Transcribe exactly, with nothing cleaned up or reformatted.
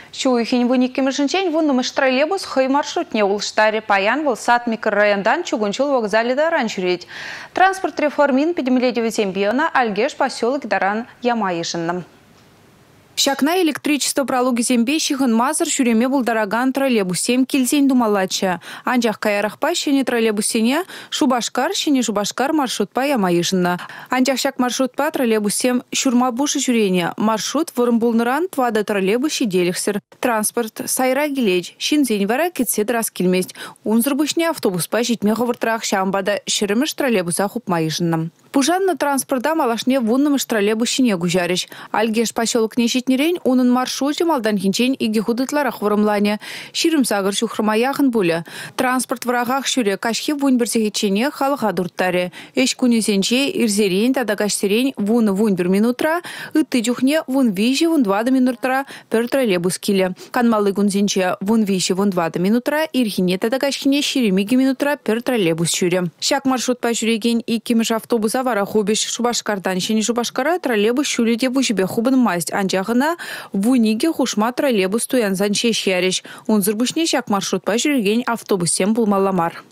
Шуйхин вуникимишинчен вуннумыш троллейбус хый маршрутне улштаре паян выл сат микрорайондан чугунчул вокзале даран чурить. Транспорт реформин педемледевитем биона альгеш поселок даран ямайышынным. Шакна электричество пролуги зембещихын мазыр шуреме булдараган троллейбусем килзень думалача. Анжах каярахпа шене троллейбусене шубашкар шене шубашкар маршрутпа ямайышынна. Анжах шак маршрутпа троллейбусем шурмабуши шурене. Маршрут вырымбулныран твада троллейбус шиделихсер. Транспорт сайра гилеч. Шинзень вара кетсед раз килместь. Унзырбышне автобуспа житме ховыртрах шамбада шеремеш троллейбуса хупмайышынным. Пужанна транспорта малашне вуннымыш троллейбусине гужарыш. Альгеш поселок нечетнерень унын маршруте малдан хинчень иги худытларах вырымлане. Ширим сагыр шухрмаяхын буля. Транспорт врагах шуре кашхи вунь берсехичене халыха дурттаре. Эш кунесенче ирзерень тадагашсерень вуны вунь бир минутра, ытты жухне вун вижи вун двада минутра пер троллейбус киле. Канмалы гунзенче вун вижи вун двада минутра, ирхине тадагашхине ширемиги минутра пер троллейбус шуре. Шак маршрут по шурегень и кимеш автобуса вара хубиш шубашкардан шени шубашкара троллейбус шулите бушбе хубын масть анжахына вуниге хушма троллейбус туян занчеш яриш. Унзырбушне шак маршрут по шурегень автобусем булмаламар.